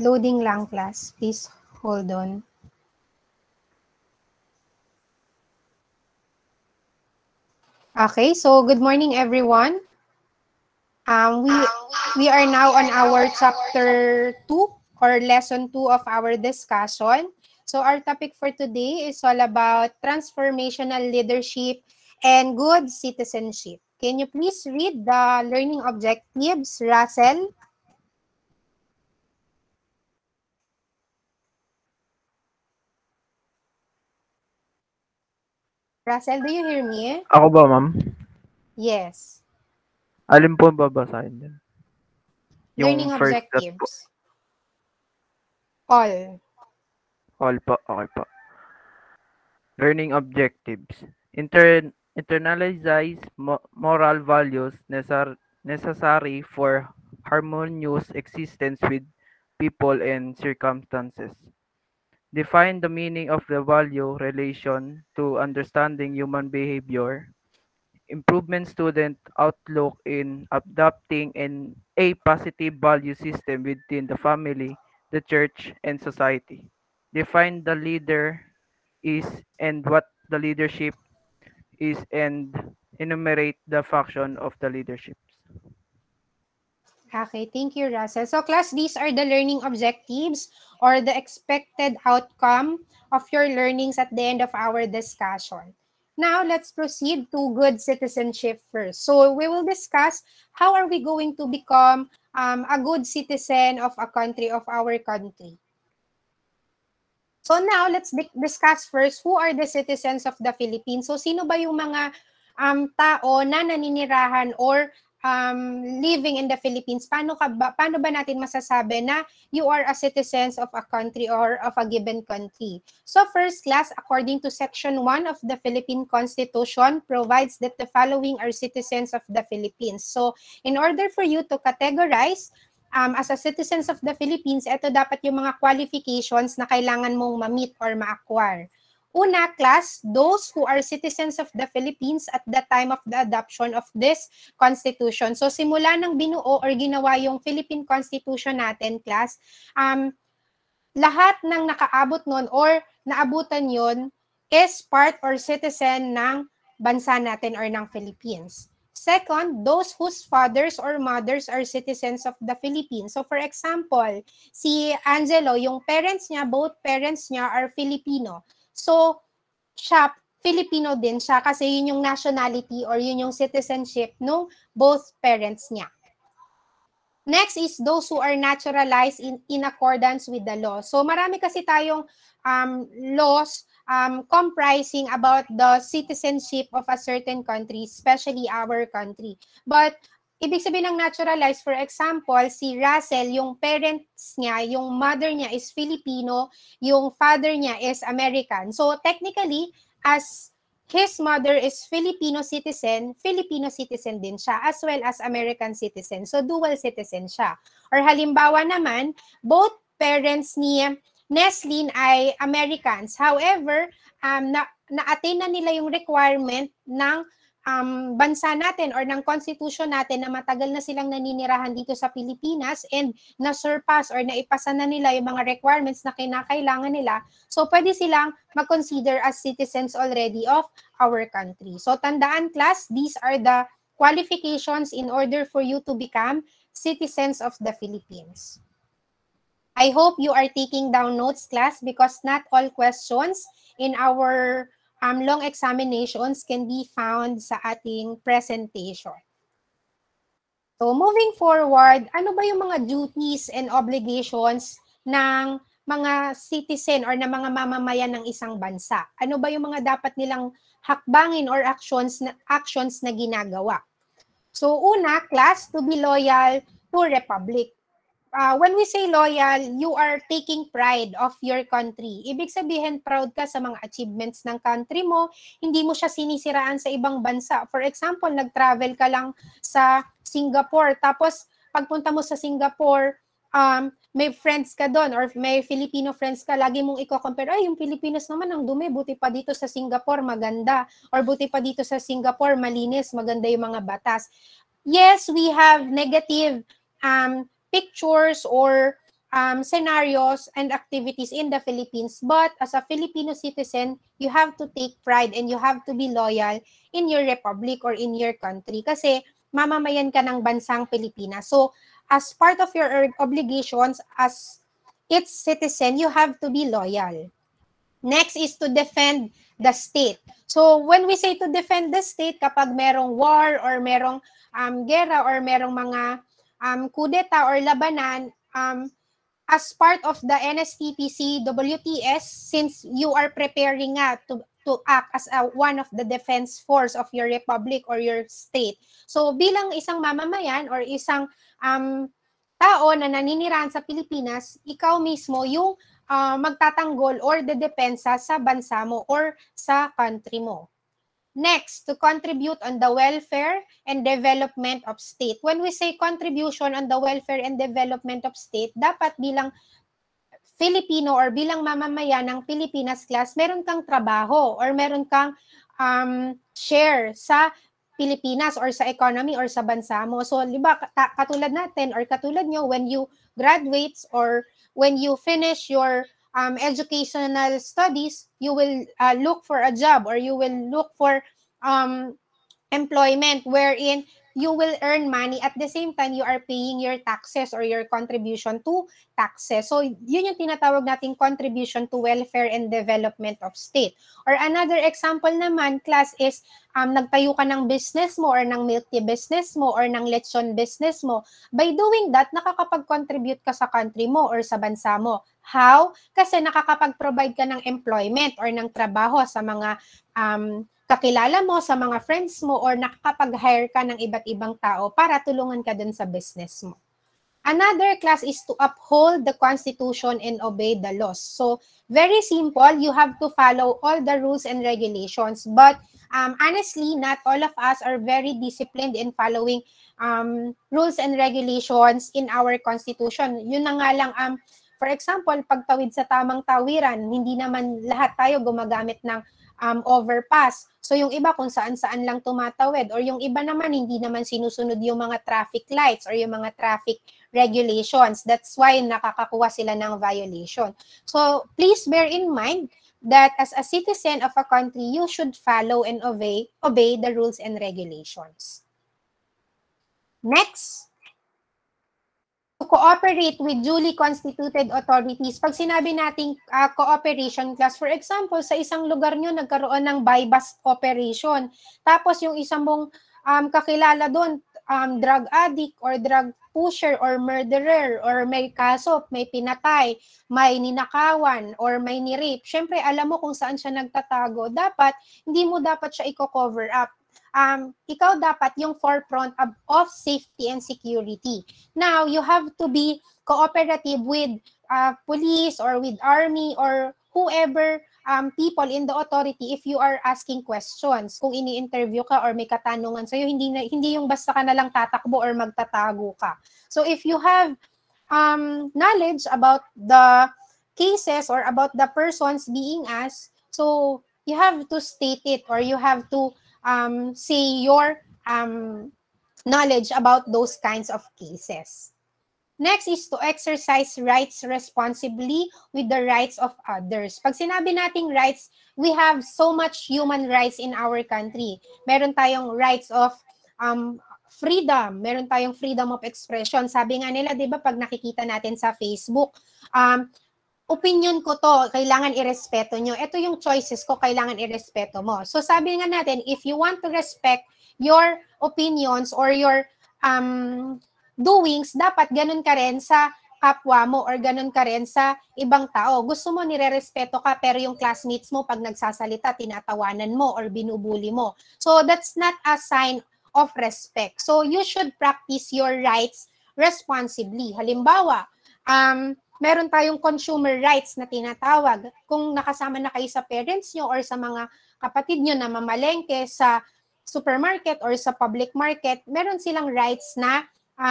Loading lang, class. Please hold on. Okay, so good morning, everyone. We are now on our chapter 2 or lesson 2 of our discussion. So our topic for today is all about transformational leadership and good citizenship. Can you please read the learning objectives, Russell? Russell, do you hear me? Ako ba, ma'am? Yes. Alin po babasahin din? Learning Yung first that po. objectives. All. All po. Okay po. Learning objectives. Internalize moral values necessary for harmonious existence with people and circumstances. Define the meaning of the value relation to understanding human behavior. Improvement student outlook in adopting a positive value system within the family, the church, and society. Define the leader is and what the leadership is and enumerate the function of the leaderships. Okay, thank you, Russell. So class, these are the learning objectives or the expected outcome of your learnings at the end of our discussion. Now, let's proceed to good citizenship first. So we will discuss how are we going to become a good citizen of a country, of our country. So now, let's discuss first who are the citizens of the Philippines. So sino ba yung mga tao na naninirahan or living in the Philippines? Paano ba natin masasabi na you are a citizen of a country or of a given country? So first class, according to Section 1 of the Philippine Constitution, provides that the following are citizens of the Philippines. So in order for you to categorize as a citizens of the Philippines, ito dapat yung mga qualifications na kailangan mong ma-meet or ma-acquire. Una, class, those who are citizens of the Philippines at the time of the adoption of this Constitution. So, simula nang binuo or ginawa yung Philippine Constitution natin, class, lahat ng nakaabot nun or naabutan yon is part or citizen ng bansa natin or ng Philippines. Second, those whose fathers or mothers are citizens of the Philippines. So for example, si Angelo, yung parents niya, both parents niya are Filipino. So siya, Filipino din siya kasi yun yung nationality or yun yung citizenship ng both parents niya. Next is those who are naturalized in accordance with the law. So marami kasi tayong laws comprising about the citizenship of a certain country, especially our country. But ibig sabihin ng naturalized, for example, si Russell, yung parents niya, yung mother niya is Filipino, yung father niya is American. So technically, as his mother is Filipino citizen din siya, as well as American citizen. So dual citizen siya. Or halimbawa naman, both parents ni Neslin ay Americans. However, na-attain na nila yung requirement ng bansa natin or ng constitution natin na matagal na silang naninirahan dito sa Pilipinas and na-surpass or naipasa na nila yung mga requirements na kinakailangan nila. So, pwede silang mag-consider as citizens already of our country. So, tandaan class, these are the qualifications in order for you to become citizens of the Philippines. I hope you are taking down notes, class, because not all questions in our long examinations can be found sa ating presentation. So moving forward, ano ba yung mga duties and obligations ng mga citizen or ng mga mamamayan ng isang bansa? Ano ba yung mga dapat nilang hakbangin or actions na ginagawa? So una, class, to be loyal to Republic. When we say loyal, you are taking pride of your country. Ibig sabihin, proud ka sa mga achievements ng country mo, hindi mo siya sinisiraan sa ibang bansa. For example, nag-travel ka lang sa Singapore, tapos pagpunta mo sa Singapore, may friends ka doon or may Filipino friends ka, lagi mong i-compare, ay, yung Pilipinas naman ang dumi, buti pa dito sa Singapore, maganda. Or buti pa dito sa Singapore, malinis, maganda yung mga batas. Yes, we have negative pictures or scenarios and activities in the Philippines. But as a Filipino citizen, you have to take pride and you have to be loyal in your republic or in your country kasi mamamayan ka ng bansang Pilipinas. So, as part of your obligations as its citizen, you have to be loyal. Next is to defend the state. So when we say to defend the state, kapag merong war or merong gera or merong mga kudeta or labanan, as part of the NSTPC WTS, since you are preparing to act as one of the defense force of your republic or your state. So bilang isang mamamayan or isang tao na naninirahan sa Pilipinas, ikaw mismo yung magtatanggol or dedepensa sa bansa mo or sa country mo. Next, to contribute on the welfare and development of state. When we say contribution on the welfare and development of state, dapat bilang Filipino or bilang mamamayan ng Pilipinas class, meron kang trabaho or meron kang share sa Pilipinas or sa economy or sa bansa mo. So, di ba, katulad natin or katulad nyo, when you graduate or when you finish your educational studies, you will look for a job or you will look for employment wherein you will earn money at the same time you are paying your taxes or your contribution to taxes. So, yun yung tinatawag nating contribution to welfare and development of state. Or another example naman, class, is nagtayo ka ng business mo or ng milk tea business mo or ng lechon business mo. By doing that, nakakapag-contribute ka sa country mo or sa bansa mo. How? Kasi nakakapag-provide ka ng employment or ng trabaho sa mga kakilala mo, sa mga friends mo, or nakakapag-hire ka ng iba't ibang tao para tulungan ka dun sa business mo. Another class is to uphold the Constitution and obey the laws. So, very simple. You have to follow all the rules and regulations. But honestly, not all of us are very disciplined in following rules and regulations in our Constitution. Yun na nga lang, for example, pagtawid sa tamang tawiran, hindi naman lahat tayo gumagamit ng overpass. So yung iba kung saan-saan lang tumatawid or yung iba naman hindi naman sinusunod yung mga traffic lights or yung mga traffic regulations. That's why nakakakuha sila ng violation. So please bear in mind that as a citizen of a country, you should follow and obey the rules and regulations. Next, to cooperate with duly constituted authorities. Pag sinabi nating cooperation class, for example, sa isang lugar nyo nagkaroon ng buy-bust operation. Tapos yung isang mong kakilala doon, drug addict or drug pusher or murderer or may kaso, may pinatay, may ninakawan or may nirape. Syempre, alam mo kung saan siya nagtatago. Dapat, hindi mo dapat siya i-cover up. Ikaw dapat yung forefront of safety and security. Now, you have to be cooperative with police or with army or whoever people in the authority if you are asking questions. Kung ini-interview ka or may katanungan sa'yo, hindi yung basta ka na lang tatakbo or magtatago ka. So, if you have knowledge about the cases or about the persons being asked, so you have to state it or you have to say your knowledge about those kinds of cases. Next is to exercise rights responsibly with the rights of others. Pag sinabi nating rights, we have so much human rights in our country. Meron tayong rights of freedom. Meron tayong freedom of expression. Sabi nga nila, di ba, pag nakikita natin sa Facebook, opinion ko to, kailangan irespeto nyo. Ito yung choices ko, kailangan irespeto mo. So sabi nga natin, if you want to respect your opinions or your doings, dapat ganun ka rin sa kapwa mo or ganun ka rin sa ibang tao. Gusto mo nire-respeto ka pero yung classmates mo pag nagsasalita, tinatawanan mo or binubuli mo. So that's not a sign of respect. So you should practice your rights responsibly. Halimbawa, meron tayong consumer rights na tinatawag. Kung nakasama na kayo sa parents nyo or sa mga kapatid nyo na mamalengke sa supermarket or sa public market, meron silang rights na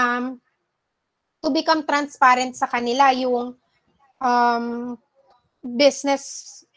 to become transparent sa kanila yung business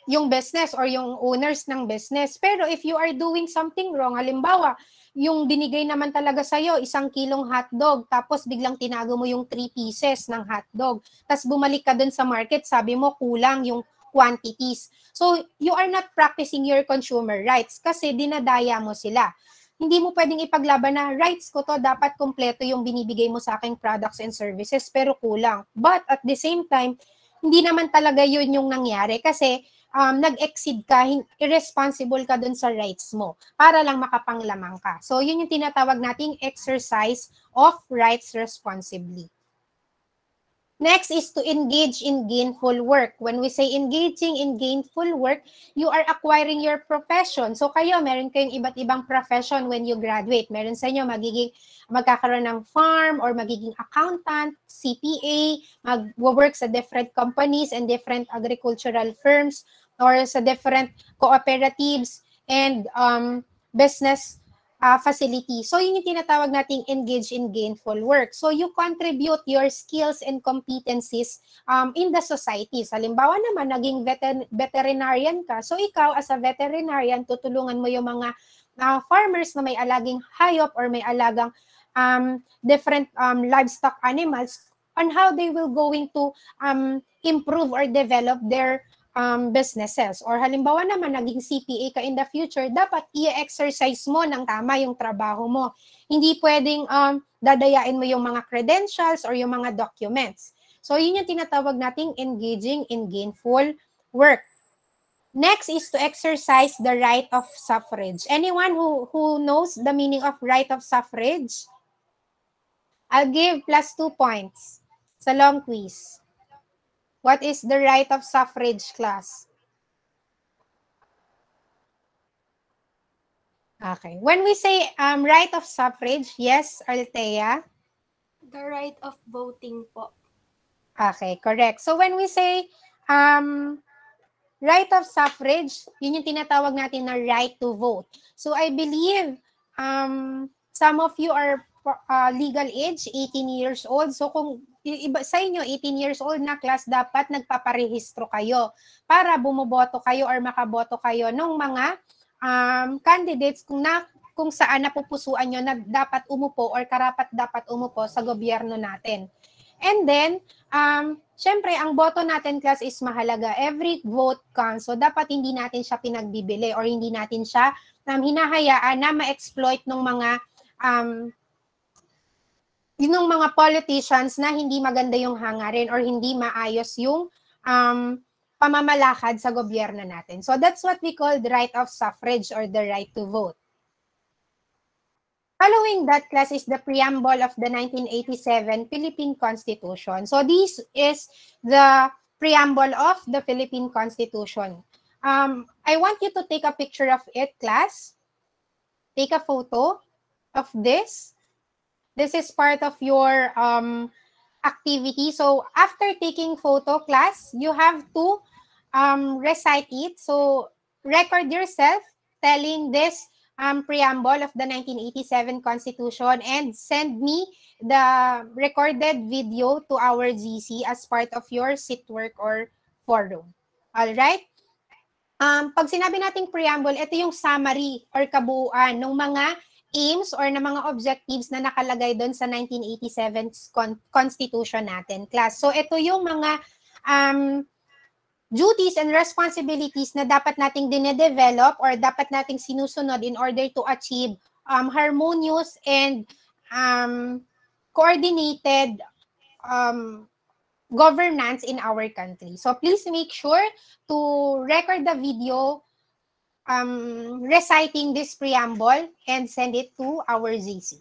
yung business or yung owners ng business. Pero if you are doing something wrong, halimbawa, yung binigay naman talaga sa'yo, 1 kilong hotdog, tapos biglang tinago mo yung 3 pieces ng hotdog. Tapos bumalik ka dun sa market, sabi mo kulang yung quantities. So, you are not practicing your consumer rights kasi dinadaya mo sila. Hindi mo pwedeng ipaglaban na rights ko to, dapat kompleto yung binibigay mo sa aking products and services, pero kulang. But at the same time, hindi naman talaga yun yung nangyari kasi nag-exceed ka, irresponsible ka dun sa rights mo para lang makapanglamang ka. So, yun yung tinatawag nating exercise of rights responsibly. Next is to engage in gainful work. When we say engaging in gainful work, you are acquiring your profession. So kayo, meron kayong iba't ibang profession when you graduate. Meron sa inyo magkakaroon ng farm or magiging accountant, CPA, mag-work sa different companies and different agricultural firms or sa different cooperatives and business facility. So, yun yung tinatawag nating engage in gainful work. So, you contribute your skills and competencies in the society. Halimbawa naman, naging veterinarian ka. So, ikaw as a veterinarian, tutulungan mo yung mga farmers na may alagang hayop or may alagang different livestock animals on how they will going to improve or develop their businesses. Or halimbawa naman, naging CPA ka in the future, dapat i-exercise mo ng tama yung trabaho mo. Hindi pwedeng dadayain mo yung mga credentials or yung mga documents. So, yun yung tinatawag nating engaging in gainful work. Next is to exercise the right of suffrage. Anyone who knows the meaning of right of suffrage? I'll give +2 points sa long quiz. What is the right of suffrage, class? Okay. When we say right of suffrage, yes, Althea? The right of voting po. Okay, correct. So when we say right of suffrage, yun yung tinatawag natin na right to vote. So I believe some of you are legal age, 18 years old. So kung iba sa inyo, 18 years old na class, dapat nagpaparehistro kayo para bumoboto kayo or makaboto kayo ng mga candidates kung saan napupusuan nyo na dapat umupo or karapat dapat umupo sa gobyerno natin. And then, syempre, ang boto natin, class, is mahalaga. Every vote counts. So, dapat hindi natin siya pinagbibili or hindi natin siya hinahayaan na ma-exploit ng mga politicians na hindi maganda yung hangarin or hindi maayos yung pamamalakad sa gobyerno natin. So that's what we call the right of suffrage or the right to vote. Following that, class, is the preamble of the 1987 Philippine Constitution. So this is the preamble of the Philippine Constitution. I want you to take a picture of it, class. Take a photo of this. This is part of your activity. So after taking photo, class, you have to recite it. So record yourself telling this preamble of the 1987 Constitution and send me the recorded video to our GC as part of your sit work or forum. All right? Pag sinabi nating preamble, ito yung summary or kabuuan ng mga aims or ng mga objectives na nakalagay doon sa 1987 Constitution natin, class. So ito yung mga duties and responsibilities na dapat nating dinedevelop or dapat nating sinusunod in order to achieve harmonious and coordinated governance in our country. So please make sure to record the video reciting this preamble and send it to our GC.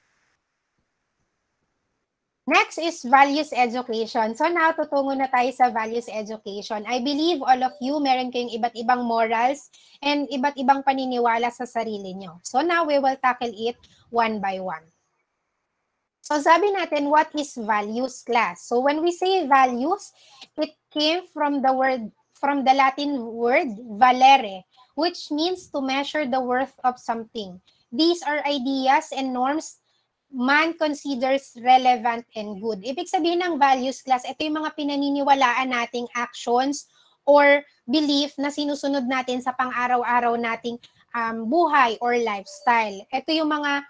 Next is values education. So now, tutungo na tayo sa values education. I believe all of you, meron kayong iba't ibang morals and iba't ibang paniniwala sa sarili nyo. So now, we will tackle it one by one. So sabi natin, what is values, class? So when we say values, it came from the Latin word valere, which means to measure the worth of something. These are ideas and norms man considers relevant and good. Ibig sabihin ng values, class, ito yung mga pinaniniwalaan nating actions or belief na sinusunod natin sa pang-araw-araw nating buhay or lifestyle. Ito yung mga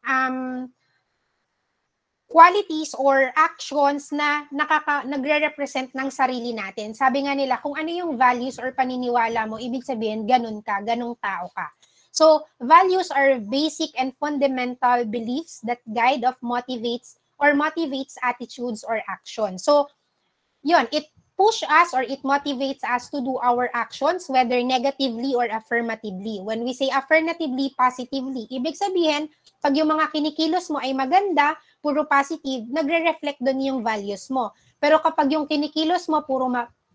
qualities or actions na nagre-represent ng sarili natin. Sabi nga nila, kung ano yung values or paniniwala mo, ibig sabihin, ganun ka, ganung tao ka. So, values are basic and fundamental beliefs that guide of motivates attitudes or actions. So, yun, it push us or it motivates us to do our actions, whether negatively or affirmatively. When we say affirmatively, positively, ibig sabihin, pag yung mga kinikilos mo ay maganda, puro positive, nagre-reflect doon yung values mo. Pero kapag yung kinikilos mo puro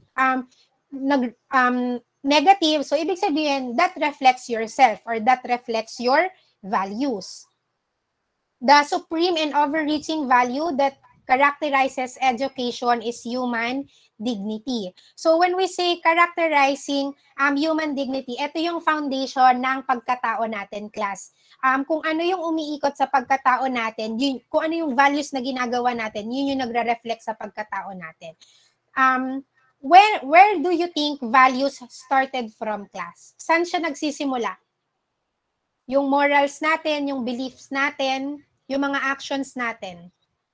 negative, so ibig sabihin, that reflects yourself or that reflects your values. The supreme and overreaching value that characterizes education is human dignity. So when we say characterizing human dignity, ito yung foundation ng pagkatao natin, class. Kung ano yung umiikot sa pagkatao natin, kung ano yung values na ginagawa natin, yun yung nagre-reflect sa pagkatao natin. Where do you think values started from, class? Saan siya nagsisimula? Yung morals natin, yung beliefs natin, yung mga actions natin.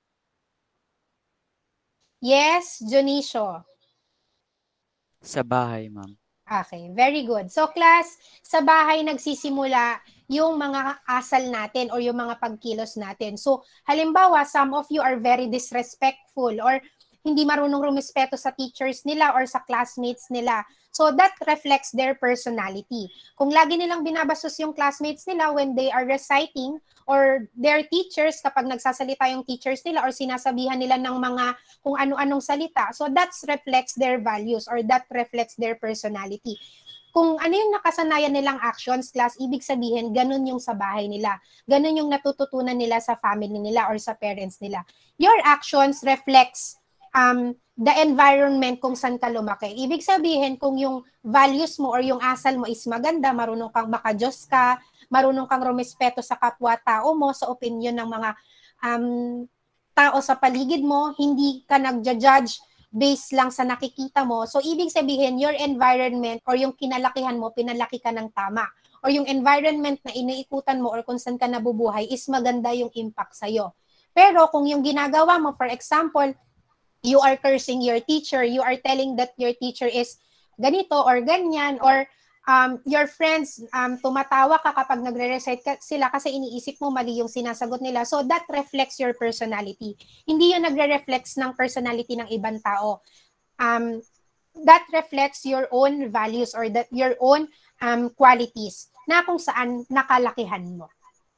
Yes, Jonicio. Sa bahay, ma'am. Okay, very good. So class, sa bahay nagsisimula yung mga asal natin or yung mga pagkilos natin. So halimbawa, some of you are very disrespectful or hindi marunong rumispeto sa teachers nila or sa classmates nila. So that reflects their personality. Kung lagi nilang binabastos yung classmates nila when they are reciting or their teachers, kapag nagsasalita yung teachers nila or sinasabihan nila ng mga kung ano-anong salita, so that reflects their values or that reflects their personality. Kung ano yung nakasanayan nilang actions, class, ibig sabihin, ganun yung sa bahay nila. Ganun yung natututunan nila sa family nila or sa parents nila. Your actions reflects the environment kung saan ka lumaki. Ibig sabihin, kung yung values mo or yung asal mo is maganda, marunong kang makajos ka, marunong kang rumispeto sa kapwa-tao mo, sa opinion ng mga tao sa paligid mo, hindi ka nagja-judge based lang sa nakikita mo. So, ibig sabihin, your environment or yung kinalakihan mo, pinalaki ka ng tama. Or yung environment na iniikutan mo or kung saan ka nabubuhay is maganda yung impact sa'yo. Pero kung yung ginagawa mo, for example, you are cursing your teacher, you are telling that your teacher is ganito or ganyan, or your friends, tumatawa ka kapag nagre-recite sila kasi iniisip mo mali yung sinasagot nila. So that reflects your personality. Hindi yun nagre-reflects ng personality ng ibang tao. That reflects your own values or that your own qualities na kung saan nakalakihan mo.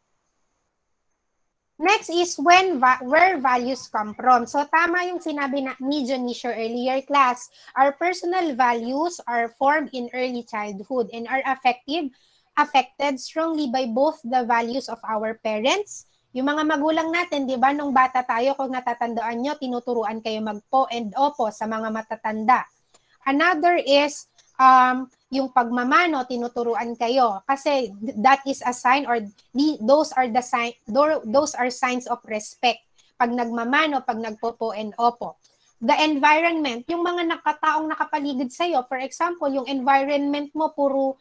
Next is where values come from. So tama yung sinabi ni Jonicio earlier, class. Our personal values are formed in early childhood and are affected strongly by both the values of our parents. Yung mga magulang natin, di ba, nung bata tayo, kung natatandaan nyo, tinuturuan kayo magpo and opo sa mga matatanda. Another is yung pagmamano, tinuturuan kayo kasi that is a sign or those are signs of respect. Pag nagmamano, pag nagpopo and opo. The environment, yung mga nakataong nakapaligid sa iyo, for example, yung environment mo puro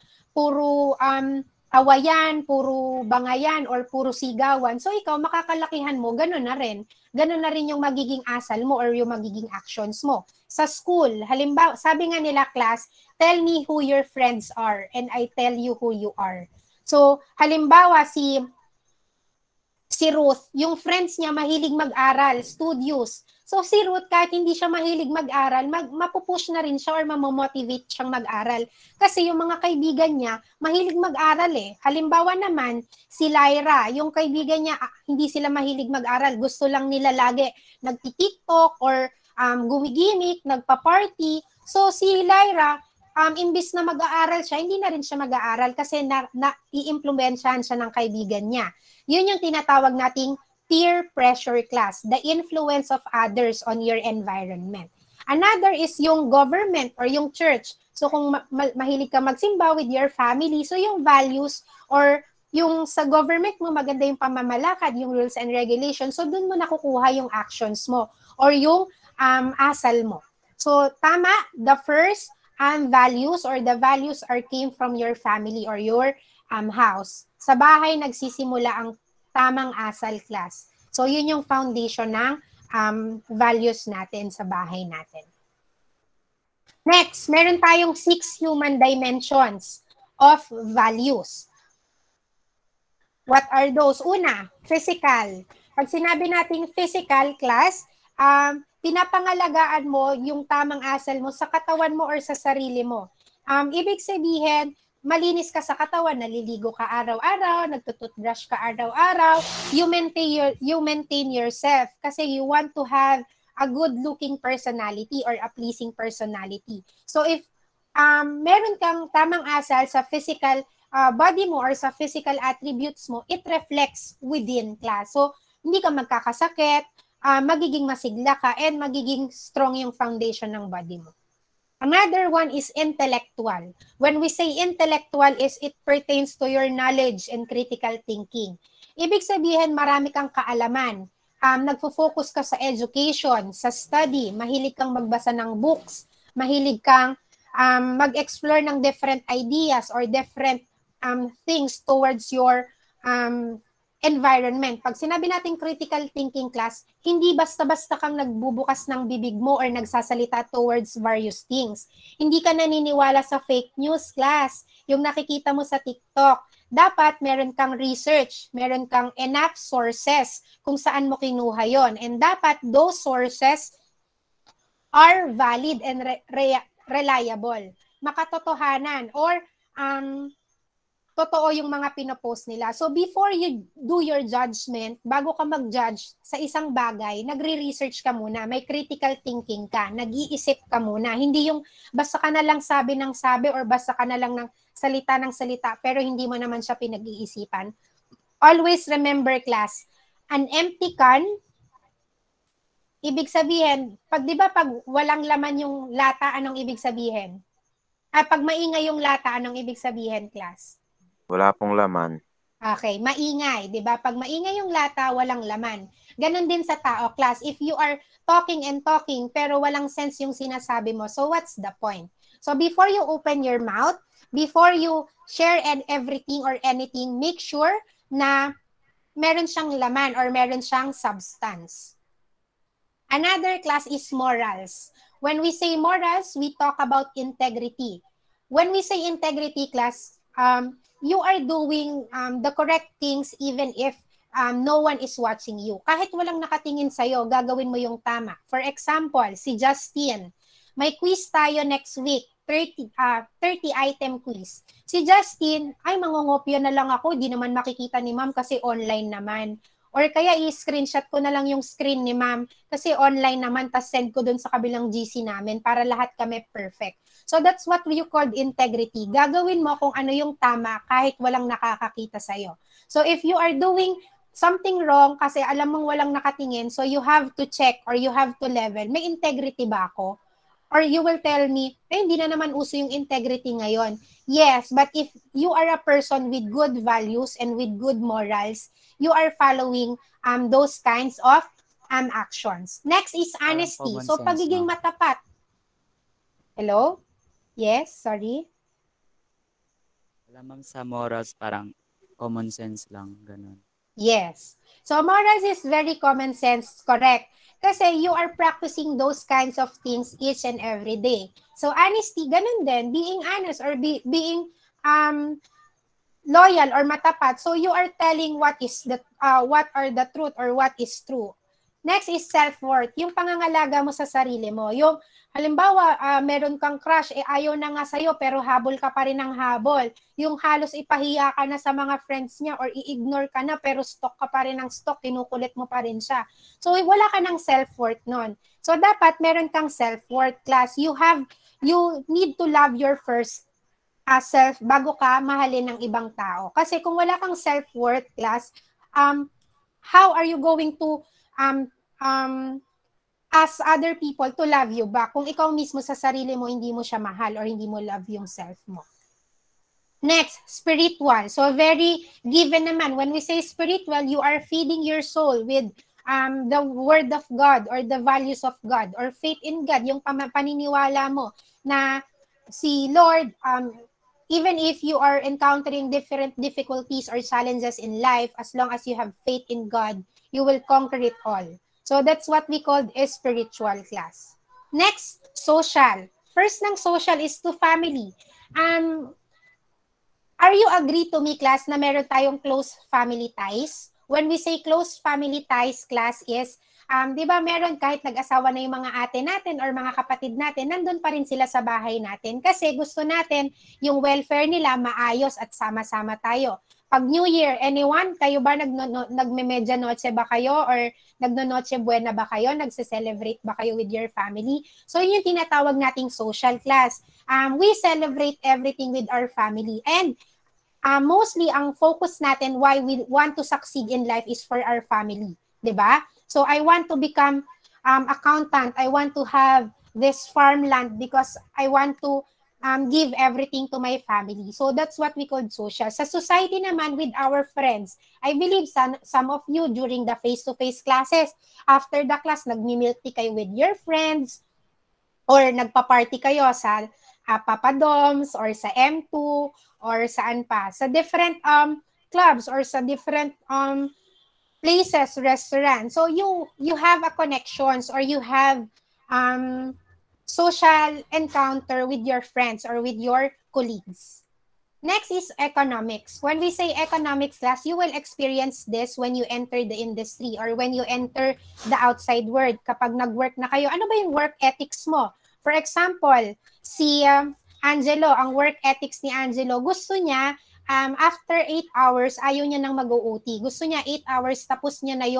awayan, puro bangayan or puro sigawan. So ikaw makakalakihan mo, gano'n na rin. Gano'n na rin yung magiging asal mo or yung magiging actions mo. Sa school, halimbawa, sabi nga nila, class, tell me who your friends are and I tell you who you are. So, halimbawa, si Ruth, yung friends niya mahilig mag-aral, studious. So, si Ruth, kahit hindi siya mahilig mag-aral, mapupush na rin siya or mamomotivate siyang mag-aral. Kasi yung mga kaibigan niya, mahilig mag-aral eh. Halimbawa naman, si Lyra, yung kaibigan niya, hindi sila mahilig mag-aral. Gusto lang nila lagi nagti-TikTok or gumigimik, nagpa-party. So, si Lyra, imbis na mag-aaral siya, hindi na rin siya mag-aaral kasi i-impluwensyahan siya ng kaibigan niya. Yun yung tinatawag nating peer pressure, class, the influence of others on your environment. Another is yung government or yung church. So kung mahilig ka magsimba with your family, so yung values or yung sa government mo, maganda yung pamamalakad, yung rules and regulations, so dun mo nakukuha yung actions mo or yung asal mo. So tama, the first values or the values are came from your family or your house. Sa bahay nagsisimula ang tamang asal, class. So yun yung foundation ng values natin sa bahay natin. Next, meron tayong 6 human dimensions of values. What are those? Una, physical. Pag sinabi nating physical, class, pinapangalagaan mo yung tamang asal mo sa katawan mo or sa sarili mo. Ibig sabihin, malinis ka sa katawan, naliligo ka araw-araw, nagtututbrush ka araw-araw, you maintain yourself kasi you want to have a good-looking personality or a pleasing personality. So if meron kang tamang asal sa physical body mo or sa physical attributes mo, it reflects within, class. So hindi ka magkakasakit, magiging masigla ka, and magiging strong yung foundation ng body mo. Another one is intellectual. When we say intellectual, it pertains to your knowledge and critical thinking. Ibig sabihin, marami kang kaalaman. Nagfo-focus ka sa education, sa study, mahilig kang magbasa ng books, mahilig kang mag-explore ng different ideas or different things towards your environment. Pag sinabi natin critical thinking, class, hindi basta-basta kang nagbubukas ng bibig mo or nagsasalita towards various things. Hindi ka naniniwala sa fake news, class. Yung nakikita mo sa TikTok. Dapat meron kang research, meron kang enough sources kung saan mo kinuha yon. And dapat those sources are valid and reliable. Makatotohanan or totoo yung mga pinopost nila. So before you do your judgment, bago ka mag-judge sa isang bagay, nagre-research ka muna, may critical thinking ka, nag-iisip ka muna. Hindi yung basta ka na lang sabi ng sabi or basta ka na lang ng salita, pero hindi mo naman siya pinag-iisipan. Always remember, class, an empty can, ibig sabihin, di ba pag walang laman yung lata, anong ibig sabihin? Pag maingay yung lata, anong ibig sabihin, class? Wala pong laman. Okay, maingay, di ba? Pag maingay yung lata, walang laman. Ganon din sa tao, class. If you are talking and talking, pero walang sense yung sinasabi mo, so what's the point? So before you open your mouth, before you share everything or anything, make sure na meron siyang laman or meron siyang substance. Another, class, is morals. When we say morals, we talk about integrity. When we say integrity, class, you are doing the correct things even if no one is watching you. Kahit walang nakatingin sa'yo, gagawin mo yung tama. For example, si Justin, may quiz tayo next week. 30 item quiz. Si Justin, ay mangungopya na lang ako, di naman makikita ni ma'am kasi online naman. Or kaya i-screenshot ko na lang yung screen ni ma'am kasi online naman, tas send ko dun sa kabilang GC namin para lahat kami perfect. So that's what you called integrity. Gagawin mo kung ano yung tama kahit walang nakakakita sa'yo. So if you are doing something wrong kasi alam mong walang nakatingin, so you have to check or you have to level, may integrity ba ako? Or you will tell me, hindi na naman uso yung integrity ngayon. Yes, but if you are a person with good values and with good morals, you are following those kinds of actions. Next is honesty. So, pagiging matapat. Hello? Yes, sorry? Wala ma'am, sa morals, parang common sense lang, ganun. Yes. So, morals is very common sense, correct. Kasi you are practicing those kinds of things each and every day. So, honesty, ganun din. Being honest or being loyal or matapat. So, you are telling what are the truth or what is true. Next is self-worth. Yung pangangalaga mo sa sarili mo. Yung, halimbawa, meron kang crush, ayaw na nga sa'yo, pero habol ka pa rin ng habol. Yung halos ipahiya ka na sa mga friends niya or i-ignore ka na, pero stock ka pa rin ng stock, kinukulit mo pa rin siya. So, wala ka ng self-worth nun. So, dapat meron kang self-worth, class. You need to love your first self bago ka mahalin ng ibang tao. Kasi kung wala kang self-worth, class, how are you going to ask other people to love you back kung ikaw mismo sa sarili mo hindi mo siya mahal or hindi mo love yung self mo? Next, spiritual. So very given naman. When we say spiritual, you are feeding your soul with the word of God or the values of God or faith in God, yung paniniwala mo na si Lord, even if you are encountering different difficulties or challenges in life, as long as you have faith in God, you will conquer it all. So that's what we called a spiritual class. Next, social. First ng social is to family. Are you agree to me, class, na meron tayong close family ties? When we say close family ties, class, is, di ba meron kahit nag-asawa na yung mga ate natin or mga kapatid natin, nandun pa rin sila sa bahay natin kasi gusto natin yung welfare nila maayos at sama-sama tayo. Pag New Year, anyone, kayo ba nagme-media noche ba kayo or nagno-noche buena ba kayo? Nagse-celebrate ba kayo with your family? So yun yung tinatawag nating social class. We celebrate everything with our family. And mostly ang focus natin why we want to succeed in life is for our family, 'di ba? So I want to become accountant. I want to have this farmland because I want to give everything to my family. So that's what we call social. Sa society naman with our friends, I believe some of you during the face-to-face classes, after the class, nagmi-milk tea kayo with your friends or nagpa-party kayo sa Papa Doms or sa M2 or saan pa, sa different clubs or sa different places, restaurants. So you have a connections or you have social encounter with your friends or with your colleagues. Next is economics. When we say economics class, you will experience this when you enter the industry or when you enter the outside world. Kapag nag-work na kayo, ano ba yung work ethics mo? For example, si Angelo, ang work ethics ni Angelo, gusto niya, after 8 hours, ayaw niya nang mag-OT. Gusto niya 8 hours, tapos niya na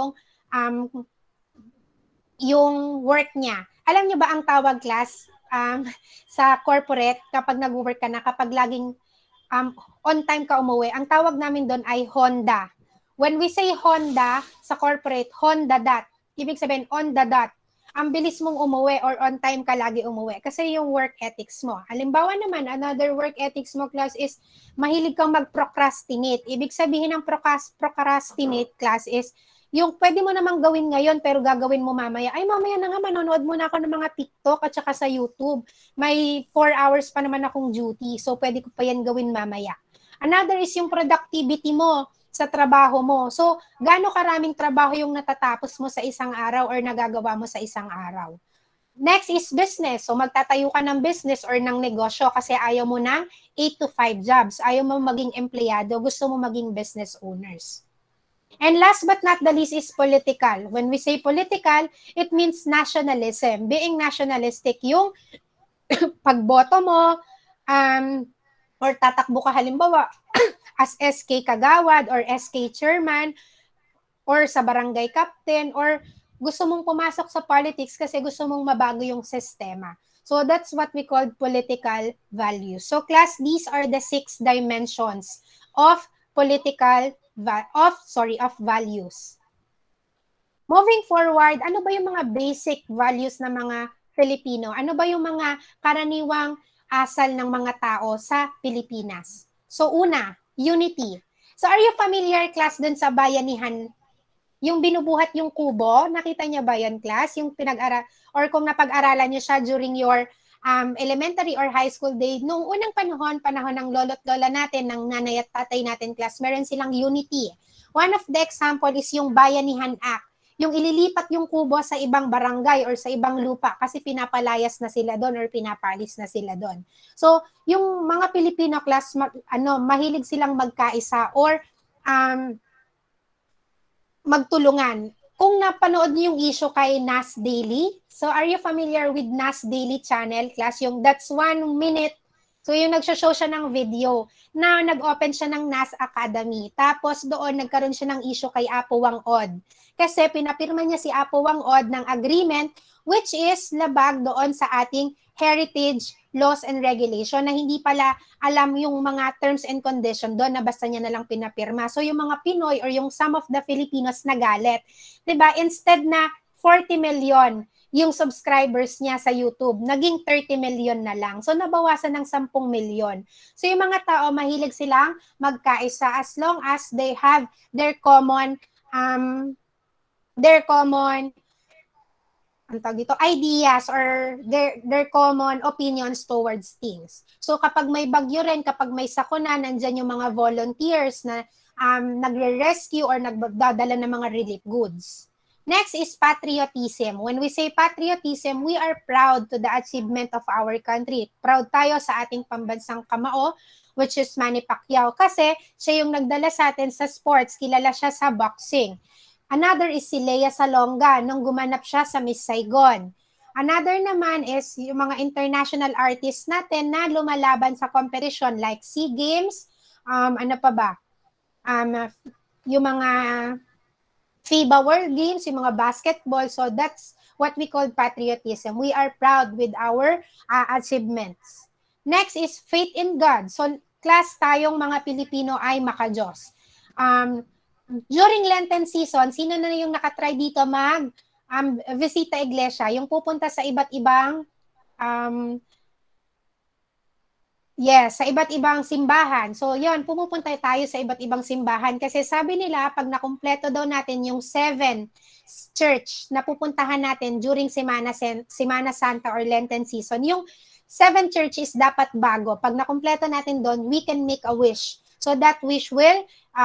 yung work niya. Alam niyo ba ang tawag, class, sa corporate, kapag nag-work ka na, kapag laging on time ka umuwi, ang tawag namin doon ay Honda. When we say Honda sa corporate, Honda dot. Ibig sabihin, on the dot. Ang bilis mong umuwi or on time ka lagi umuwi kasi yung work ethics mo. Halimbawa naman, another work ethics mo, class, is mahilig kang mag-procrastinate. Ibig sabihin ng procrastinate, class, is yung pwede mo namang gawin ngayon pero gagawin mo mamaya. Ay, mamaya na nga, manonood muna ako ng mga TikTok at saka sa YouTube. May 4 hours pa naman akong duty, so pwede ko pa yan gawin mamaya. Another is yung productivity mo sa trabaho mo. So, gaano karaming trabaho yung natatapos mo sa isang araw or nagagawa mo sa isang araw. Next is business. So, magtatayo ka ng business or ng negosyo kasi ayaw mo ng 8 to 5 jobs. Ayaw mo maging empleyado, gusto mo maging business owners. And last but not the least is political. When we say political, it means nationalism. Being nationalistic, yung pagboto mo, or tatakbo ka halimbawa as SK Kagawad or SK Chairman or sa barangay captain or gusto mong pumasok sa politics kasi gusto mong mabago yung sistema. So that's what we call political values. So class, these are the 6 dimensions of of values. Moving forward, ano ba yung mga basic values ng mga Filipino? Ano ba yung mga karaniwang asal ng mga tao sa Pilipinas? So una, unity. So are you familiar, class, dun sa bayanihan? Yung binubuhat yung kubo, nakita niya ba yan, class? Yung pinag-aral, or kung napag-aralan niyo siya during your elementary or high school day, nung unang panahon ng lolo't lola natin, ng nanay at tatay natin, class, meron silang unity. One of the example is yung Bayanihan Act. Yung ililipat yung kubo sa ibang barangay or sa ibang lupa kasi pinapalayas na sila doon or pinapalis na sila doon. So, yung mga Pilipino, class, mahilig silang magkaisa or magtulungan. Kung napanood niyo yung issue kay Nas Daily, so are you familiar with Nas Daily channel, class? Yung That's 1 Minute. So yung nagsho-show siya ng video na nag-open siya ng Nas Academy. Tapos doon nagkaroon siya ng issue kay Apo Wang-od. Kasi pinapirma niya si Apo Wang-od ng agreement which is labag doon sa ating heritage laws and regulation na hindi pala alam yung mga terms and condition doon na basta niya na lang pinapirma. So yung mga Pinoy or yung some of the Filipinos nagalit. 'Di ba? Instead na 40 million yung subscribers niya sa YouTube, naging 30 million na lang. So nabawasan ng 10 million. So yung mga tao mahilig silang magkaisa as long as they have their common ideas or their common opinions towards things. So kapag may bagyo rin, kapag may sakuna, nandyan yung mga volunteers na nagre-rescue or nagdadala ng mga relief goods. Next is patriotism. When we say patriotism, we are proud to the achievement of our country. Proud tayo sa ating pambansang kamao, which is Manny Pacquiao, kasi siya yung nagdala sa atin sa sports, kilala siya sa boxing. Another is si Lea Salonga nung gumanap siya sa Miss Saigon. Another naman is yung mga international artists natin na lumalaban sa competition like SEA Games, ano pa ba? Yung mga FIBA World Games, yung mga basketball. So that's what we call patriotism. We are proud with our achievements. Next is faith in God. So class, tayong mga Pilipino ay makajos. During Lenten season, sino na yung nakatry dito visita iglesia, yung pupunta sa iba't ibang sa iba't ibang simbahan. So yon, pumupunta tayo sa iba't ibang simbahan kasi sabi nila pag nakumpleto daw natin yung 7 church na pupuntahan natin during Semana Santa or Lenten season, yung 7 church is dapat bago. Pag nakumpleto natin doon, we can make a wish. So that wish will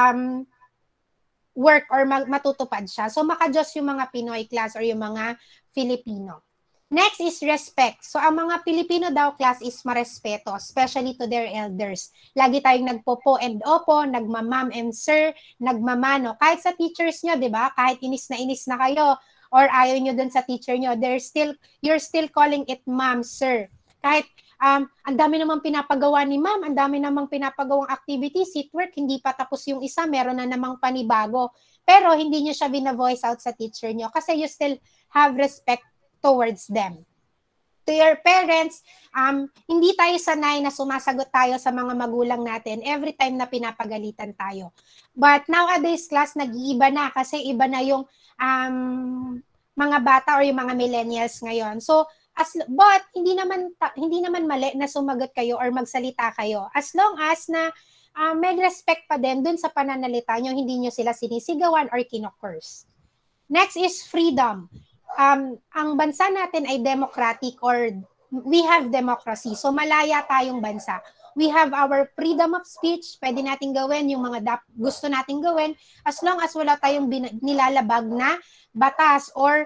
work or matutupad siya. So makajos yung mga Pinoy class or yung mga Filipino. Next is respect. So ang mga Pilipino daw class is marespeto, especially to their elders. Lagi tayong nagpopo and opo, nagmamam and sir, nagmamano. Kahit sa teachers nyo, di ba? Kahit inis na kayo or ayaw nyo dun sa teacher nyo, you're still calling it ma'am, sir. Kahit ang dami namang pinapagawa ni ma'am, ang dami namang pinapagawang activities, seatwork, hindi pa tapos yung isa, meron na namang panibago. Pero hindi nyo siya bina-voice out sa teacher nyo kasi you still have respect towards them. To your parents, hindi tayo sanay na sumasagot tayo sa mga magulang natin every time na pinapagalitan tayo. But nowadays, class, nag-iiba na kasi iba na yung mga bata or yung mga millennials ngayon. So, but hindi naman mali na sumagot kayo or magsalita kayo as long as na may respect pa din dun sa pananalita nyo, hindi nyo sila sinisigawan or kinokurs. Next is freedom. Ang bansa natin ay democratic or we have democracy. So malaya tayong bansa. We have our freedom of speech. Pwede nating gawin yung mga gusto nating gawin as long as wala tayong nilalabag na batas or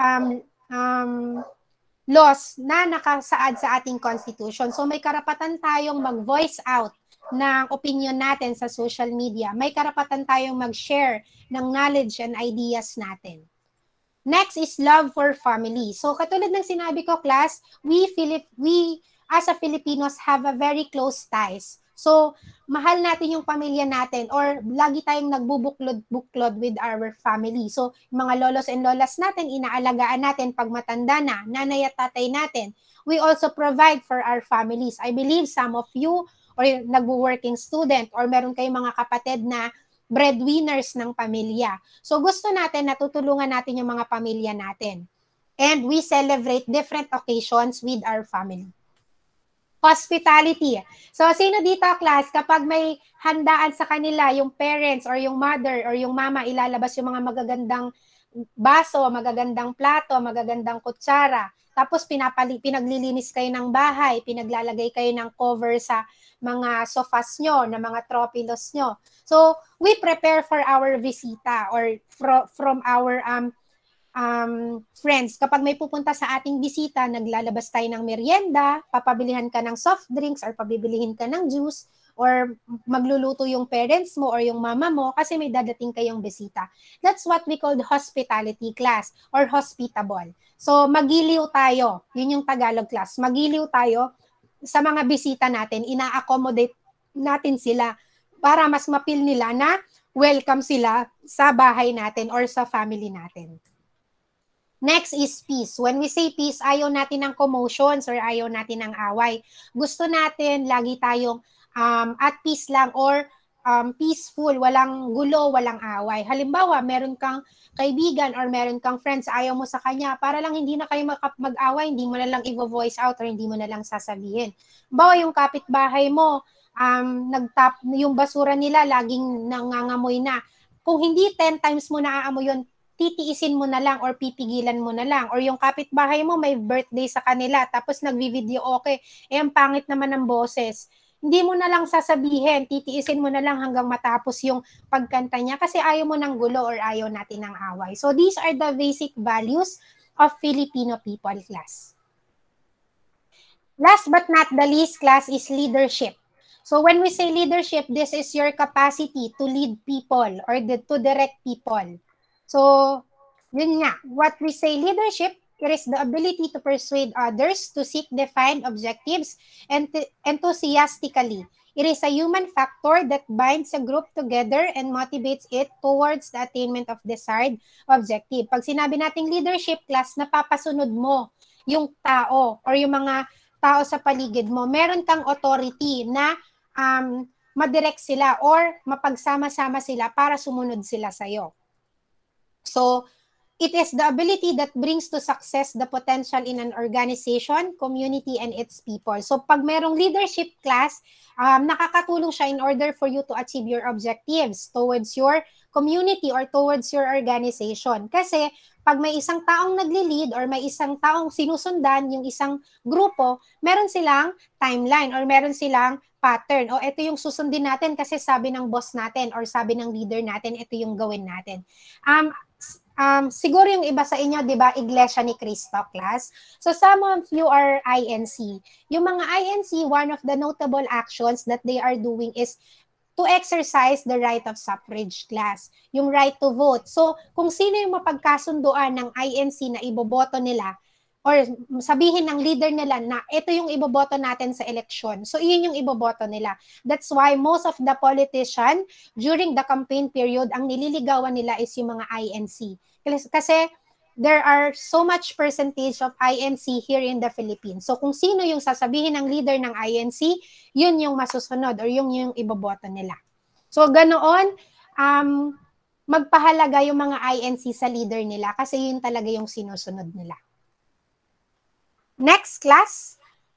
laws na nakasaad sa ating constitution. So may karapatan tayong mag-voice out ng opinion natin sa social media. May karapatan tayong mag-share ng knowledge and ideas natin. Next is love for family. So katulad ng sinabi ko, class, we as a Filipinos have a very close ties. So mahal natin yung pamilya natin or lagi tayong nagbubuklod-buklod with our family. So mga lolos and lolas natin, inaalagaan natin pag matanda na, nanay at tatay natin. We also provide for our families. I believe some of you or nagwo-working student or meron kayong mga kapatid na breadwinners ng pamilya. So gusto natin na tutulungan natin yung mga pamilya natin. And we celebrate different occasions with our family. Hospitality. So sino dito, class, kapag may handaan sa kanila, yung parents or yung mother or yung mama, ilalabas yung mga magagandang baso, magagandang plato, magagandang kutsara. Tapos pinaglilinis kayo ng bahay, pinaglalagay kayo ng cover sa mga sofas nyo, na mga tropilos nyo. So, we prepare for our visita or from our friends. Kapag may pupunta sa ating bisita, naglalabas tayo ng merienda, papabilihan ka ng soft drinks or pabibilihin ka ng juice or magluluto yung parents mo or yung mama mo kasi may dadating kayong bisita. That's what we call the hospitality class or hospitable. So, magiliw tayo. Yun yung Tagalog class. Magiliw tayo sa mga bisita natin. Ina-accommodate natin sila para mas mapil nila na welcome sila sa bahay natin or sa family natin. Next is peace. When we say peace, ayaw natin ng commotions or ayaw natin ng away. Gusto natin lagi tayong at peace lang or peaceful, walang gulo, walang away. Halimbawa, meron kang kaibigan or meron kang friends, ayaw mo sa kanya, para lang hindi na kayo mag-away, hindi mo na lang i-voice out or hindi mo na lang sasabihin. Bawa yung kapitbahay mo, yung basura nila laging nangangamoy na. Kung hindi 10 times mo naaamoy yun, titiisin mo na lang or pipigilan mo na lang. Or yung kapitbahay mo may birthday sa kanila tapos nagvi-video okay, ang pangit naman ng boses. Hindi mo na lang sasabihin, titiisin mo na lang hanggang matapos yung pagkanta niya kasi ayaw mo ng gulo or ayaw natin ng away. So these are the basic values of Filipino people, class. Last but not the least, class, is leadership. So when we say leadership, this is your capacity to lead people or to direct people. So yun nga, what we say leadership, it is the ability to persuade others to seek defined objectives and enthusiastically. It is a human factor that binds a group together and motivates it towards the attainment of desired objective. Pag sinabi nating leadership, class, napapasunod mo yung tao or yung mga tao sa paligid mo. Meron kang authority na madirect sila or mapagsama-sama sila para sumunod sila sa'yo. So, it is the ability that brings to success the potential in an organization, community, and its people. So, pag merong leadership, class, nakakatulong siya in order for you to achieve your objectives towards your community or towards your organization. Kasi, pag may isang taong nagli-lead or may isang taong sinusundan yung isang grupo, meron silang timeline or meron silang pattern. O, ito yung susundin natin kasi sabi ng boss natin or sabi ng leader natin, ito yung gawin natin. Siguro yung iba sa inyo, di ba, Iglesia ni Cristo, class? So some of you are INC. Yung mga INC, one of the notable actions that they are doing is to exercise the right of suffrage, class. Yung right to vote. So kung sino yung mapagkasunduan ng INC na iboboto nila, or sabihin ng leader nila na ito yung iboboto natin sa eleksyon. So, iyon yung iboboto nila. That's why most of the politician during the campaign period, ang nililigawan nila is yung mga INC. Kasi there are so much percentage of INC here in the Philippines. So, kung sino yung sasabihin ng leader ng INC, yun yung masusunod or yung iboboto nila. So, ganoon, magpahalaga yung mga INC sa leader nila kasi yun talaga yung sinusunod nila. Next, class,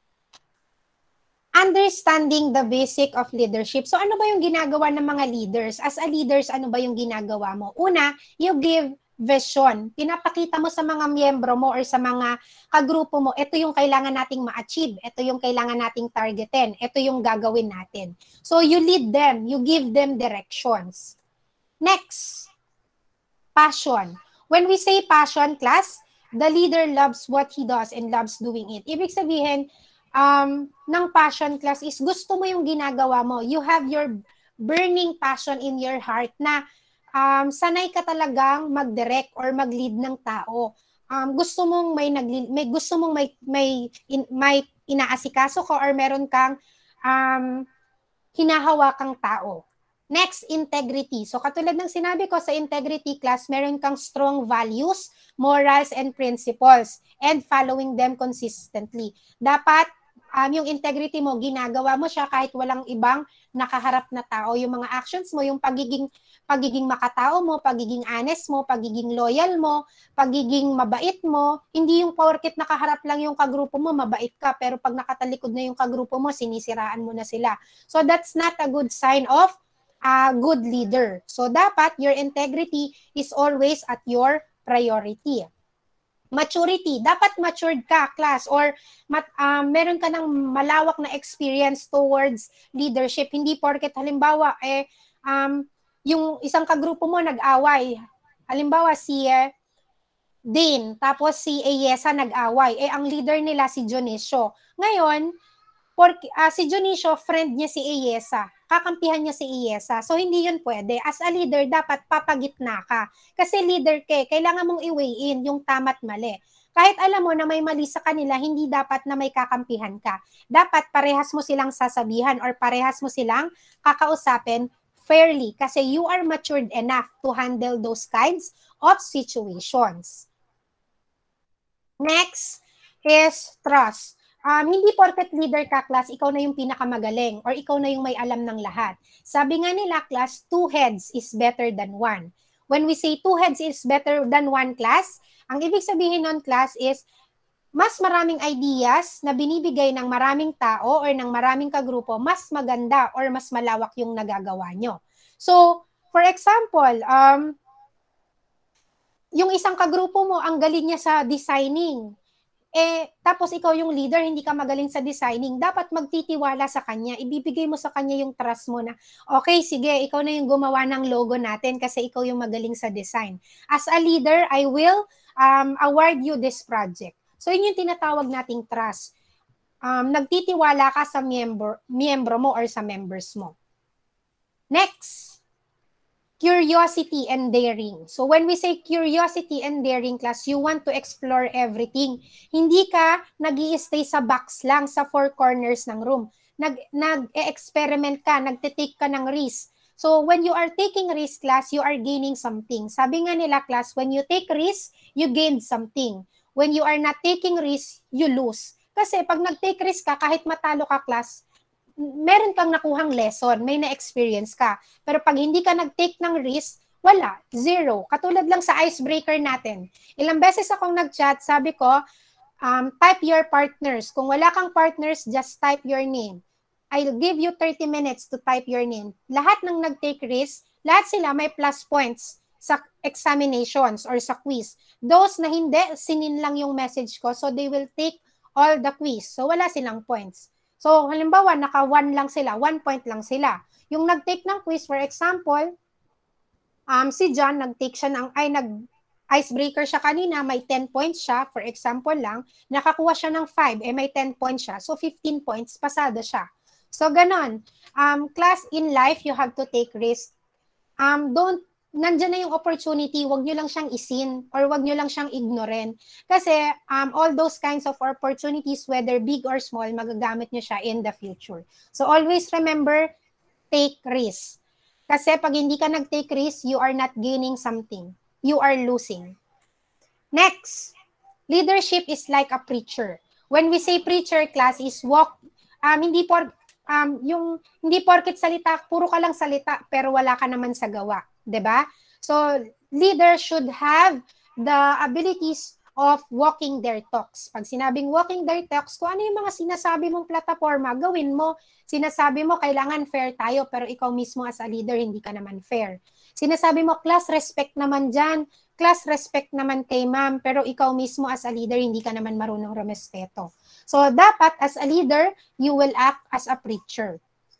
understanding the basic of leadership. So ano ba yung ginagawa ng mga leaders? As a leaders, ano ba yung ginagawa mo? Una, you give vision. Pinapakita mo sa mga miyembro mo or sa mga kagrupo mo, ito yung kailangan nating ma-achieve. Ito yung kailangan nating targetin. Ito yung gagawin natin. So you lead them. You give them directions. Next, passion. When we say passion, class, the leader loves what he does and loves doing it. Ibig sabihin, ng passion, class, is gusto mo yung ginagawa mo. You have your burning passion in your heart na sanay ka talagang mag-direct or mag-lead ng tao. Gusto mong may inaasikaso ka or meron kang hinahawakang tao. Next, integrity. So katulad ng sinabi ko sa integrity, class, meron kang strong values, morals, and principles, and following them consistently. Dapat yung integrity mo, ginagawa mo siya kahit walang ibang nakaharap na tao. Yung mga actions mo, yung pagiging makatao mo, pagiging honest mo, pagiging loyal mo, pagiging mabait mo, hindi yung porket nakaharap lang yung kagrupo mo, mabait ka, pero pag nakatalikod na yung kagrupo mo, sinisiraan mo na sila. So that's not a good sign of a good leader. So dapat your integrity is always at your priority. Maturity, dapat matured ka, class, or meron ka ng malawak na experience towards leadership. Hindi porket halimbawa yung isang kagrupo mo nag-away. Halimbawa si Dean, tapos si Ayesa nag-away. Ang leader nila si Dionisio. Ngayon, si Dionisio, friend niya si Ayesa. Kakampihan niya si Ayesa. So, hindi yun pwede. As a leader, dapat papagitna ka. Kasi leader ka, kailangan mong i-weigh in yung tama't mali. Kahit alam mo na may mali sa kanila, hindi dapat na may kakampihan ka. Dapat parehas mo silang sasabihan or parehas mo silang kakausapin fairly kasi you are matured enough to handle those kinds of situations. Next is trust. Hindi porket leader ka, class, ikaw na yung pinakamagaling or ikaw na yung may alam ng lahat. Sabi nga nila, class, 2 heads is better than 1. When we say 2 heads is better than 1, class, ang ibig sabihin nun, class, is mas maraming ideas na binibigay ng maraming tao or ng maraming kagrupo, mas maganda or mas malawak yung nagagawa nyo. So, for example, yung isang kagrupo mo, ang galing niya sa designing. Tapos ikaw yung leader, hindi ka magaling sa designing, dapat magtitiwala sa kanya. Ibibigay mo sa kanya yung trust mo na, okay, sige, ikaw na yung gumawa ng logo natin kasi ikaw yung magaling sa design. As a leader, I will award you this project. So, yun yung tinatawag nating trust. Nagtitiwala ka sa miyembro mo or sa members mo. Next, curiosity and daring. So when we say curiosity and daring, class, you want to explore everything. Hindi ka nag-i-stay sa box lang, sa four corners ng room. Nag-e-experiment ka, nagtitake ka ng risk. So when you are taking risk, class, you are gaining something. Sabi nga nila, class, when you take risk, you gain something. When you are not taking risk, you lose. Kasi pag nag-take risk ka, kahit matalo ka, class, meron kang nakuhang lesson, may na-experience ka. Pero pag hindi ka nag-take ng risk, wala, zero. Katulad lang sa icebreaker natin. Ilang beses akong nag-chat, sabi ko, type your partners. Kung wala kang partners, just type your name. I'll give you 30 minutes to type your name. Lahat ng nag-take risk, lahat sila may plus points sa examinations or sa quiz. Those na hindi, sinin lang yung message ko, so they will take all the quiz. So wala silang points. So, halimbawa, naka 1 lang sila, 1 point lang sila. Yung nag-take ng quiz, for example, si John, nag-take siya ng, nag-icebreaker siya kanina, may 10 points siya, for example lang, nakakuha siya ng 5, may 10 points siya. So, 15 points, pasado siya. So, ganon. Class, in life, you have to take risk. Nandyan na yung opportunity, wag nyo lang siyang isin or wag nyo lang siyang ignoren. Kasi all those kinds of opportunities, whether big or small, magagamit nyo siya in the future. So always remember, take risk. Kasi pag hindi ka nag-take risk, you are not gaining something. You are losing. Next, leadership is like a preacher. When we say preacher, class, is hindi porket salita, puro ka lang salita, pero wala ka naman sa gawa. 'Di ba? So, leaders should have the abilities of walking their talks. Pag sinabing walking their talks, kung ano yung mga sinasabi mong plataforma, gawin mo. Sinasabi mo, kailangan fair tayo, pero ikaw mismo as a leader, hindi ka naman fair. Sinasabi mo, class respect naman dyan, class respect naman kay ma'am, pero ikaw mismo as a leader, hindi ka naman marunong rumespeto. So, dapat as a leader, you will act as a preacher.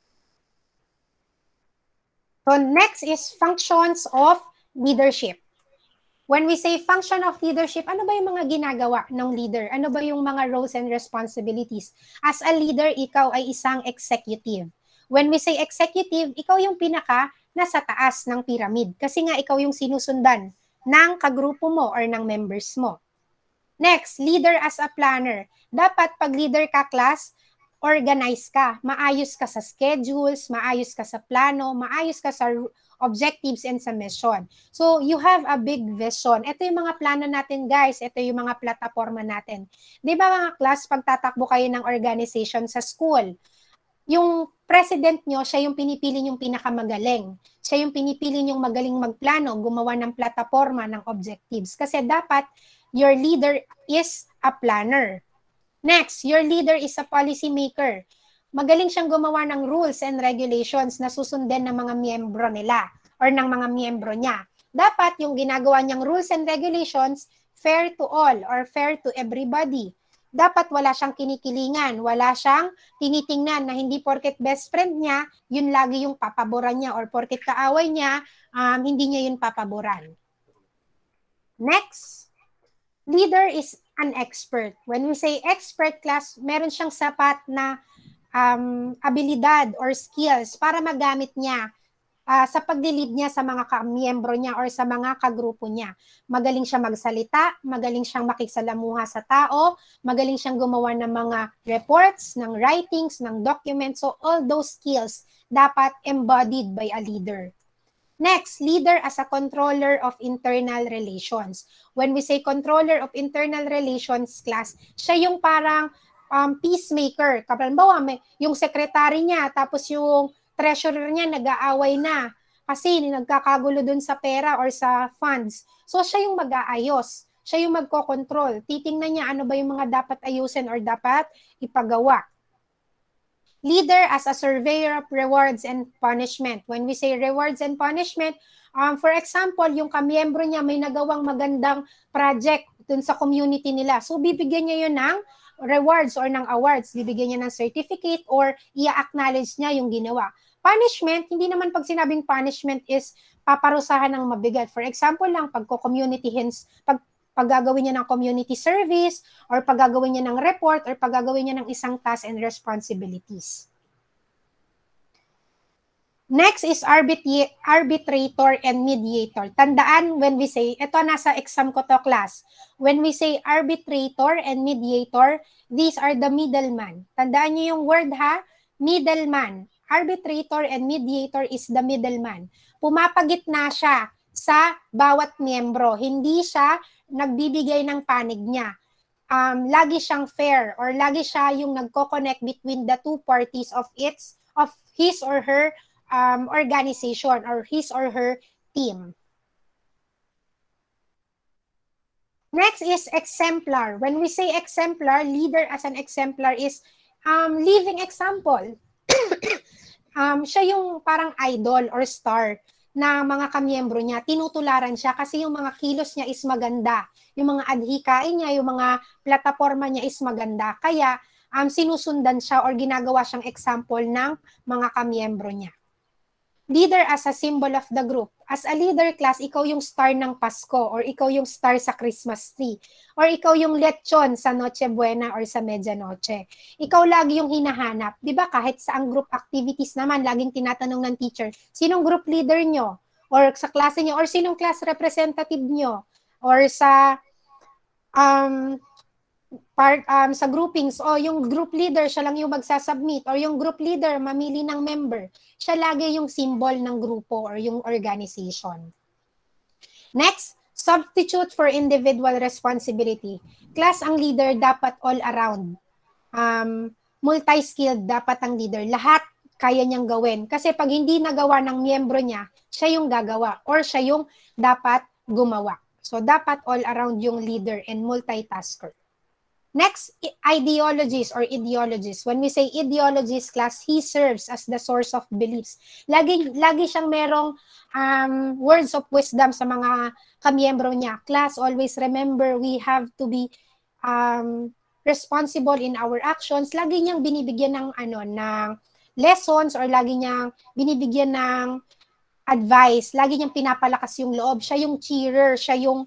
So next is functions of leadership. When we say function of leadership, ano ba yung mga ginagawa ng leader? Ano ba yung mga roles and responsibilities? As a leader, ikaw ay isang executive. When we say executive, ikaw yung pinaka nasa taas ng pyramid. Kasi nga ikaw yung sinusundan ng kagrupo mo or ng members mo. Next, leader as a planner. Dapat pag leader ka, class, organize ka, maayos ka sa schedules, maayos ka sa plano, maayos ka sa objectives and sa mission. So, you have a big vision. Ito yung mga plano natin, guys. Ito yung mga plataforma natin. Di ba mga class, pag tatakbo kayo ng organization sa school, yung president nyo, siya yung pinipili yung pinakamagaling. Siya yung pinipili yung magaling magplano, gumawa ng plataforma, ng objectives. Kasi dapat, your leader is a planner. Next, your leader is a policy maker. Magaling siyang gumawa ng rules and regulations na susundin ng mga miyembro nila or ng mga miyembro niya. Dapat yung ginagawa niyang rules and regulations fair to all or fair to everybody. Dapat wala siyang kinikilingan, wala siyang tinitingnan na hindi porket best friend niya, yun lagi yung papaboran niya or porket kaaway niya, hindi niya yun papaboran. Next, leader is an expert. When we say expert, class, meron siyang sapat na abilidad or skills para magamit niya sa pag-lead niya sa mga miyembro niya or sa mga kagrupo niya. Magaling siyang magsalita, magaling siyang makisalamuha sa tao, magaling siyang gumawa ng mga reports, ng writings, ng documents. So all those skills dapat embodied by a leader. Next, leader as a controller of internal relations. When we say controller of internal relations, class, siya yung parang peacemaker. Halimbawa, yung secretary niya, tapos yung treasurer niya nag-aaway na kasi nagkakagulo dun sa pera or sa funds. So, siya yung mag-aayos. Siya yung magko-control. Titingnan niya ano ba yung mga dapat ayusin or dapat ipagawa. Leader as a surveyor of rewards and punishment. When we say rewards and punishment, For example, yung kamiyembro niya may nagawang magandang project dun sa community nila. So, bibigyan niya yun ng rewards or ng awards. Bibigyan niya ng certificate or i-acknowledge niya yung ginawa. Punishment, hindi naman pag sinabing punishment is paparusahan ng mabigat. For example lang, pagko-community paggagawin niya ng community service or paggagawin niya ng report or paggagawin niya ng isang task and responsibilities. Next is arbitrator and mediator. Tandaan when we say, ito nasa exam ko to class, when we say arbitrator and mediator, these are the middleman. Tandaan niyo yung word ha, middleman. Arbitrator and mediator is the middleman. Pumapagitna siya sa bawat miyembro. Hindi siya nagbibigay ng panig niya. Lagi siyang fair or lagi siya yung nagko-connect between the two parties of his or her organization or his or her team. Next is exemplar. When we say exemplar, leader as an exemplar is living example. Siya yung parang idol or star na mga kamiyembro niya. Tinutularan siya kasi yung mga kilos niya is maganda. Yung mga adhikain niya, yung mga plataforma niya is maganda. Kaya sinusundan siya or ginagawa siyang example ng mga kamiyembro niya. Leader as a symbol of the group. As a leader class, ikaw yung star ng Pasko or ikaw yung star sa Christmas tree or ikaw yung lechon sa Noche Buena or sa Medianoche. Ikaw lagi yung hinahanap. Di ba kahit sa ang group activities naman, laging tinatanong ng teacher, sinong group leader nyo? Or sa klase nyo? Or sinong class representative nyo? Or sa sa groupings, o yung group leader, siya lang yung magsasubmit, or yung group leader, mamili ng member. Siya lagi yung symbol ng grupo or yung organization. Next, substitute for individual responsibility. Class, ang leader dapat all around. Multi-skilled dapat ang leader. Lahat kaya niyang gawin. Kasi pag hindi nagawa ng miyembro niya, siya yung gagawa or siya yung dapat gumawa. So, dapat all around yung leader and multitasker. Next, ideologies or ideologies. When we say ideologies class, he serves as the source of beliefs. Lagi siyang merong words of wisdom sa mga kamiyembro niya. Class, always remember we have to be responsible in our actions. Lagi niyang binibigyan ng ng lessons or lagi niyang binibigyan ng advice. Lagi niyang pinapalakas yung loob. Siya yung cheerer, siya yung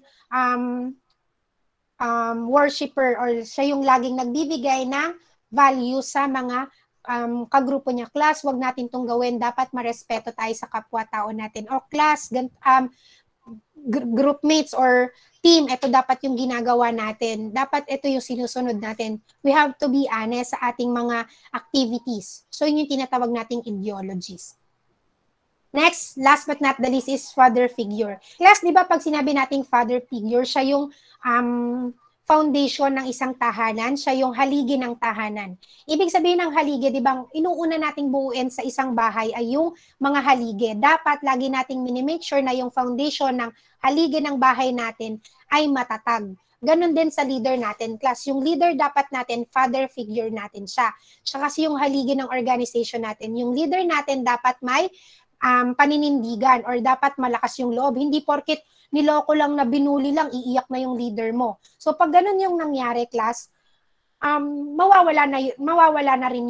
worshipper or siya yung laging nagbibigay ng value sa mga kagrupo niya. Class, wag natin tong gawin. Dapat marespeto tayo sa kapwa-tao natin. O class, groupmates or team, ito dapat yung ginagawa natin. Dapat ito yung sinusunod natin. We have to be honest sa ating mga activities. So, yun yung tinatawag nating ideologies. Next, last but not the least is father figure. Class, di ba pag sinabi nating father figure, siya yung foundation ng isang tahanan, siya yung haligi ng tahanan. Ibig sabihin ng haligi, di ba, inuuna nating buuin sa isang bahay ay yung mga haligi. Dapat lagi nating minimake sure na yung foundation ng haligi ng bahay natin ay matatag. Ganon din sa leader natin, class. Yung leader dapat natin, father figure natin siya. Siya kasi yung haligi ng organization natin. Yung leader natin dapat may paninindigan or dapat malakas yung loob. Hindi porket niloko lang na binuli lang, iiyak na yung leader mo. So pag ganun yung nangyari, class, mawawala na rin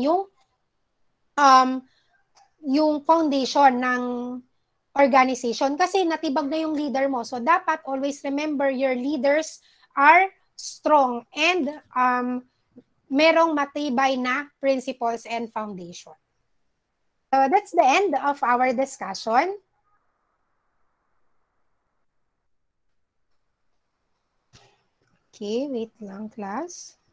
yung foundation ng organization kasi natibag na yung leader mo. So dapat always remember your leaders are strong and merong matibay na principles and foundation. So that's the end of our discussion. Okay, wait lang, class.